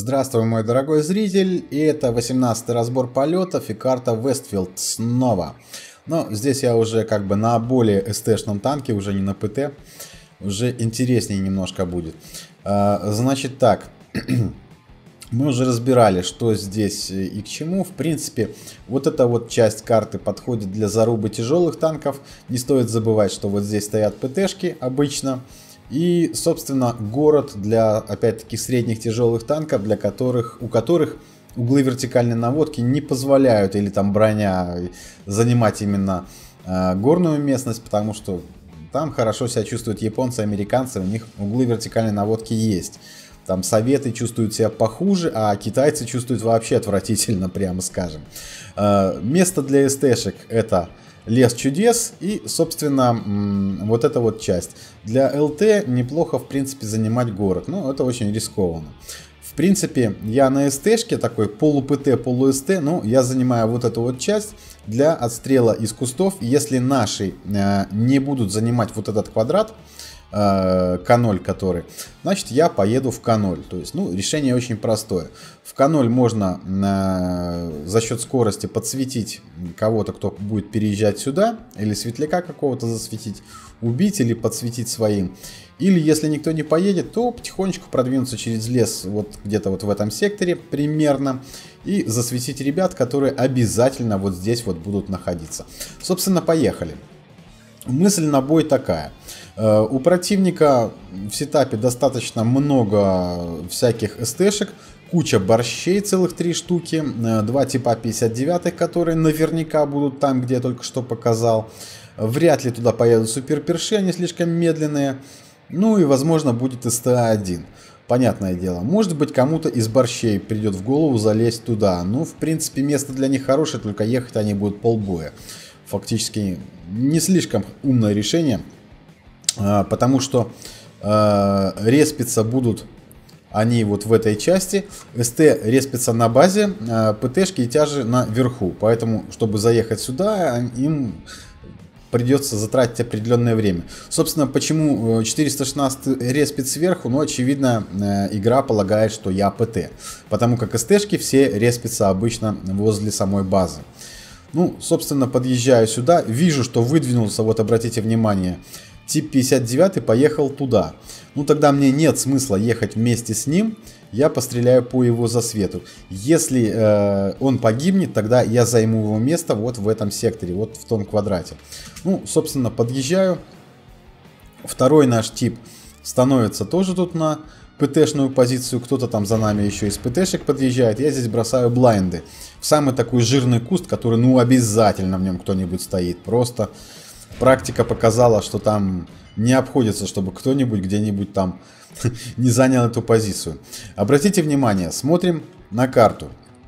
Здравствуй, мой дорогой зритель, и это 18-й разбор полетов и карта Вестфилд снова. Но здесь я уже как бы на более СТ-шном танке, уже не на ПТ, уже интереснее немножко будет. Значит так, мы уже разбирали, что здесь и к чему. В принципе, вот эта вот часть карты подходит для зарубы тяжелых танков. Не стоит забывать, что вот здесь стоят ПТшки обычно. И, собственно, город для, опять-таки, средних тяжелых танков, у которых углы вертикальной наводки не позволяют, или там броня, занимать именно горную местность, потому что там хорошо себя чувствуют японцы, американцы, у них углы вертикальной наводки есть. Там советы чувствуют себя похуже, а китайцы чувствуют вообще отвратительно, прямо скажем. Место для СТшек это лес чудес и, собственно, вот эта вот часть. Для ЛТ неплохо, в принципе, занимать город, но это очень рискованно. В принципе, я на СТшке такой полу-ПТ, полу-СТ, ну, я занимаю вот эту вот часть для отстрела из кустов. Если наши не будут занимать вот этот квадрат, К0 который, значит я поеду в К0. То есть, ну, решение очень простое. В К0 можно за счет скорости подсветить кого-то, кто будет переезжать сюда, или светляка какого-то засветить, убить или подсветить своим. Или если никто не поедет, то потихонечку продвинуться через лес вот где-то вот в этом секторе примерно и засветить ребят, которые обязательно вот здесь вот будут находиться. Собственно, поехали. Мысль на бой такая. У противника в сетапе достаточно много всяких СТшек, куча борщей, целых 3 штуки, 2 типа 59, которые наверняка будут там, где я только что показал. Вряд ли туда поедут суперперши, они слишком медленные. Ну и возможно будет СТА-1. Понятное дело, может быть кому-то из борщей придет в голову залезть туда. Ну, в принципе, место для них хорошее, только ехать они будут полбоя. Фактически не слишком умное решение, потому что респиться будут они вот в этой части. СТ респится на базе, ПТшки и тяжи наверху. Поэтому, чтобы заехать сюда, им придется затратить определенное время. Собственно, почему 416 респит сверху? Ну, очевидно, игра полагает, что я ПТ. Потому как СТшки все респятся обычно возле самой базы. Ну, собственно, подъезжаю сюда, вижу, что выдвинулся, вот обратите внимание, тип 59 поехал туда. Ну, тогда мне нет смысла ехать вместе с ним, я постреляю по его засвету. Если он погибнет, тогда я займу его место вот в этом секторе, вот в том квадрате. Ну, собственно, подъезжаю. Второй наш тип становится тоже тут на ПТшную позицию, кто-то там за нами еще из ПТшек подъезжает. Я здесь бросаю блайнды в самый такой жирный куст, который, ну, обязательно в нем кто-нибудь стоит. Просто практика показала, что там не обходится, чтобы кто-нибудь где-нибудь там не занял эту позицию. Обратите внимание, смотрим на карту.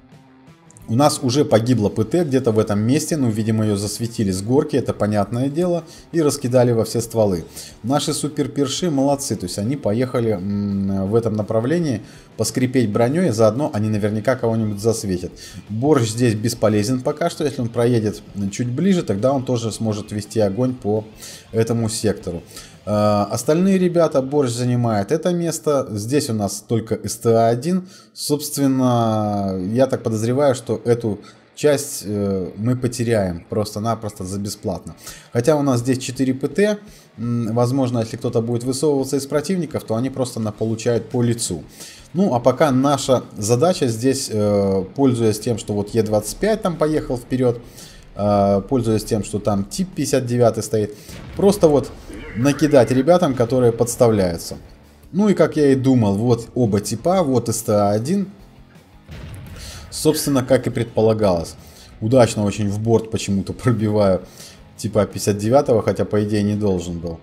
У нас уже погибла ПТ где-то в этом месте, ну, видимо, ее засветили с горки, это понятное дело, и раскидали во все стволы. Наши суперперши молодцы, то есть они поехали в этом направлении поскрипеть броней, заодно они наверняка кого-нибудь засветят. Борщ здесь бесполезен пока что, если он проедет чуть ближе, тогда он тоже сможет вести огонь по этому сектору. Остальные ребята, борщ занимает это место. Здесь у нас только СТА-1. Собственно, я так подозреваю, что эту часть мы потеряем просто-напросто за бесплатно. Хотя у нас здесь 4 ПТ. Возможно, если кто-то будет высовываться из противников, то они просто получают по лицу. Ну, а пока наша задача здесь, пользуясь тем, что вот Е25 там поехал вперед, пользуясь тем, что там тип 59 стоит, просто вот накидать ребятам, которые подставляются. Ну и как я и думал, вот оба типа, вот СТА-1. Собственно, как и предполагалось. Удачно очень в борт почему-то пробиваю типа 59, хотя по идее не должен был.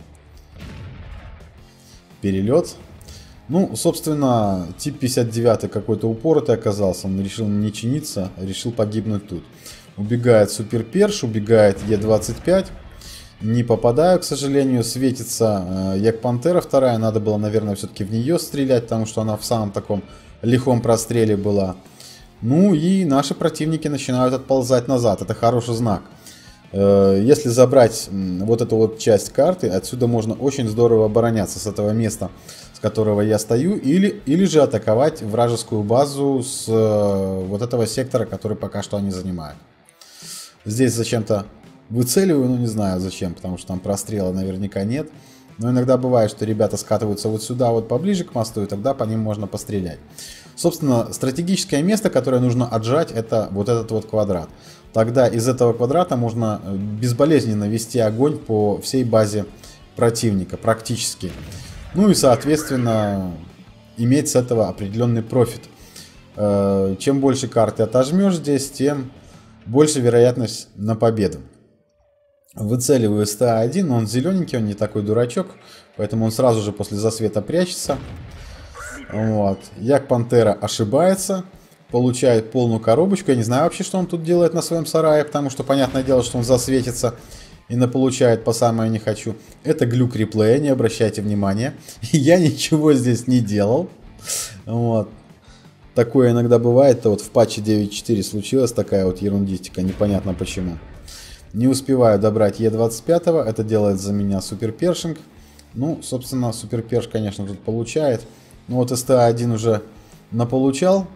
Перелет. Ну, собственно, тип 59 какой-то упоротый оказался. Он решил не чиниться, решил погибнуть тут. Убегает суперперш, убегает Е25. Не попадаю, к сожалению, светится Як-Пантера вторая. Надо было, наверное, все-таки в нее стрелять, потому что она в самом таком лихом простреле была. Ну и наши противники начинают отползать назад. Это хороший знак. Если забрать вот эту вот часть карты, отсюда можно очень здорово обороняться с этого места. с которого я стою, или же атаковать вражескую базу с вот этого сектора, который пока что они занимают. Здесь зачем-то выцеливаю, ну не знаю зачем, потому что там прострела наверняка нет. Но иногда бывает, что ребята скатываются вот сюда, вот поближе к мосту, и тогда по ним можно пострелять. Собственно, стратегическое место, которое нужно отжать, это вот этот вот квадрат. Тогда из этого квадрата можно безболезненно вести огонь по всей базе противника, практически. Ну и, соответственно, иметь с этого определенный профит. Чем больше карты отожмешь здесь, тем больше вероятность на победу. Выцеливаю СТА-1, он зелененький, он не такой дурачок, поэтому он сразу же после засвета прячется. Вот. Як-Пантера ошибается, получает полную коробочку. Я не знаю вообще, что он тут делает на своем сарае, потому что, понятное дело, что он засветится и наполучает по самое не хочу. Это глюк реплея, не обращайте внимания. Я ничего здесь не делал. Вот. Такое иногда бывает. Вот в патче 9.4 случилась такая вот ерундистика, непонятно почему. Не успеваю добрать Е25, это делает за меня Супер Першинг. Ну, собственно, Супер Перш, конечно, тут получает. Но вот СТА-1 уже наполучал.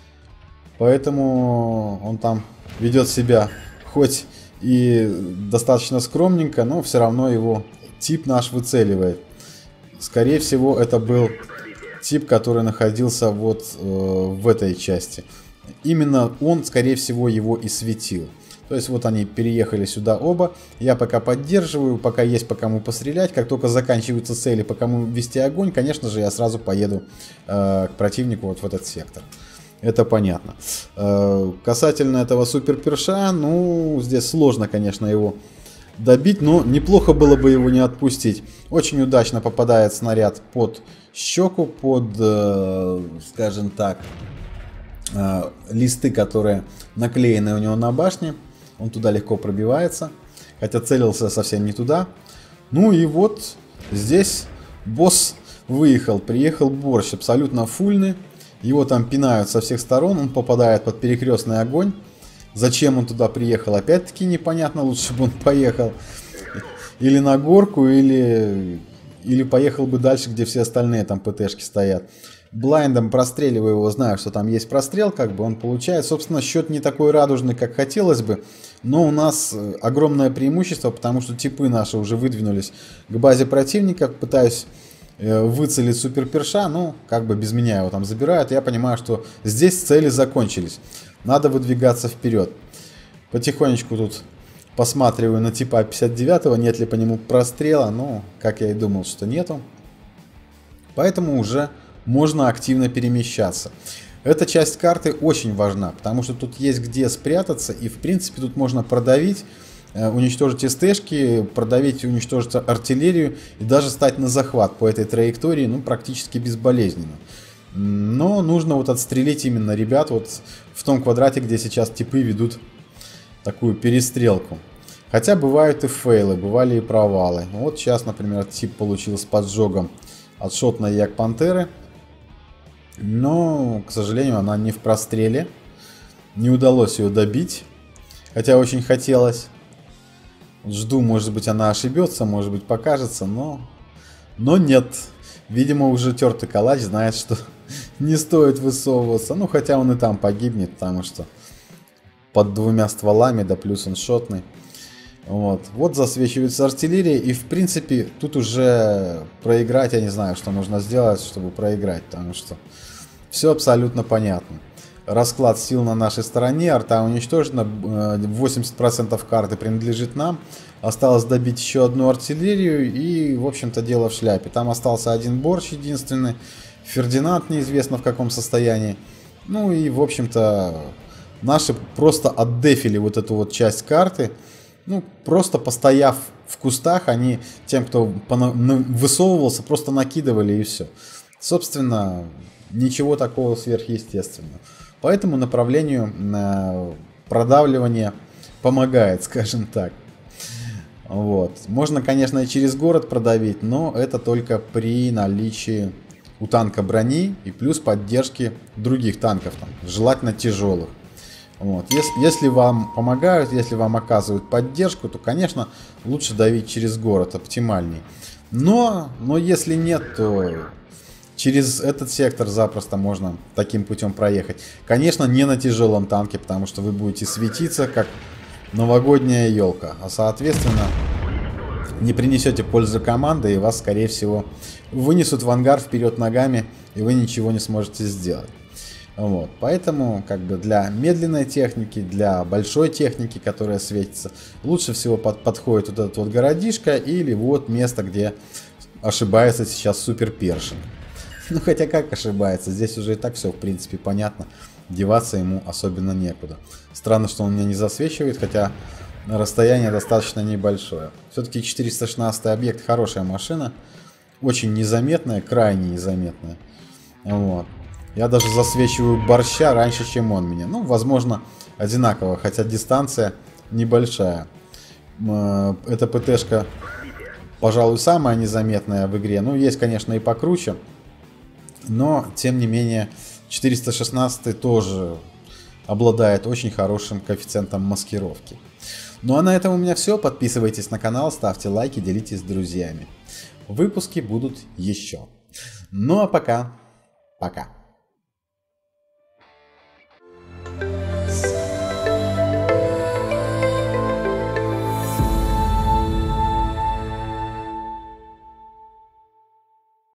Поэтому он там ведет себя хоть и достаточно скромненько, но все равно его тип наш выцеливает. Скорее всего, это был тип, который находился вот в этой части. Именно он, скорее всего, его и светил. То есть вот они переехали сюда оба. Я пока поддерживаю, пока есть по кому пострелять. Как только заканчиваются цели, по кому вести огонь, конечно же, я сразу поеду к противнику вот в этот сектор. Это понятно. Касательно этого суперперша, ну, здесь сложно, конечно, его добить, но неплохо было бы его не отпустить. Очень удачно попадает снаряд под щеку, под, скажем так, листы, которые наклеены у него на башне. Он туда легко пробивается, хотя целился совсем не туда. Ну и вот здесь босс выехал, приехал борщ, абсолютно фульный. Его там пинают со всех сторон, он попадает под перекрестный огонь. Зачем он туда приехал, опять-таки непонятно, лучше бы он поехал или на горку, или поехал бы дальше, где все остальные там ПТшки стоят. Блайндом простреливаю его, знаю, что там есть прострел, как бы он получает. Собственно, счет не такой радужный, как хотелось бы, но у нас огромное преимущество, потому что типы наши уже выдвинулись к базе противника. Пытаюсь выцелить суперперша, ну, как бы без меня его там забирают. Я понимаю, что здесь цели закончились. Надо выдвигаться вперед. Потихонечку тут посматриваю на типа 59-го, нет ли по нему прострела. Ну, как я и думал, что нету. Поэтому уже можно активно перемещаться. Эта часть карты очень важна, потому что тут есть где спрятаться. И, в принципе, тут можно продавить, уничтожить СТшки, продавить и уничтожить артиллерию. И даже стать на захват по этой траектории, ну, практически безболезненно. Но нужно вот отстрелить именно ребят вот в том квадрате, где сейчас типы ведут такую перестрелку. Хотя бывают и фейлы, бывали и провалы. Вот сейчас, например, тип получил с поджогом от шотной Як-Пантеры. Но, к сожалению, она не в простреле. Не удалось ее добить. Хотя очень хотелось. Жду, может быть, она ошибется, может быть, покажется, но нет. Видимо, уже тертый калач знает, что не стоит высовываться. Ну, хотя он и там погибнет, потому что под двумя стволами, да плюс он шотный. Вот засвечивается артиллерия. И, в принципе, тут уже проиграть, я не знаю, что нужно сделать, чтобы проиграть. Потому что все абсолютно понятно. Расклад сил на нашей стороне. Арта уничтожена. 80% карты принадлежит нам. Осталось добить еще одну артиллерию. И, в общем-то, дело в шляпе. Там остался один борщ единственный. Фердинанд неизвестно в каком состоянии. Ну и, в общем-то, наши просто отдефили вот эту вот часть карты. Ну, просто постояв в кустах, они тем, кто высовывался, просто накидывали и все. Собственно, ничего такого сверхъестественного. По этому направлению продавливание помогает, скажем так. Вот. Можно, конечно, и через город продавить, но это только при наличии у танка брони и плюс поддержки других танков, там, желательно тяжелых. Вот. Если вам помогают, если вам оказывают поддержку, то, конечно, лучше давить через город, оптимальней. Но если нет, то через этот сектор запросто можно таким путем проехать. Конечно, не на тяжелом танке, потому что вы будете светиться, как новогодняя елка. А соответственно, не принесете пользы команды, и вас, скорее всего, вынесут в ангар вперед ногами, и вы ничего не сможете сделать. Вот. Поэтому, как бы для медленной техники, для большой техники, которая светится, лучше всего подходит вот этот вот городишко или вот место, где ошибается сейчас Супер Першинг. Ну, хотя как ошибается, здесь уже и так все, в принципе, понятно. Деваться ему особенно некуда. Странно, что он меня не засвечивает, хотя расстояние достаточно небольшое. Все-таки 416 объект хорошая машина. Очень незаметная, крайне незаметная. Вот. Я даже засвечиваю борща раньше, чем он меня. Ну, возможно, одинаково, хотя дистанция небольшая. Эта ПТшка, пожалуй, самая незаметная в игре. Ну, есть, конечно, и покруче. Но, тем не менее, 416 тоже обладает очень хорошим коэффициентом маскировки. Ну а на этом у меня все. Подписывайтесь на канал, ставьте лайки, делитесь с друзьями. Выпуски будут еще. Ну а пока. Пока.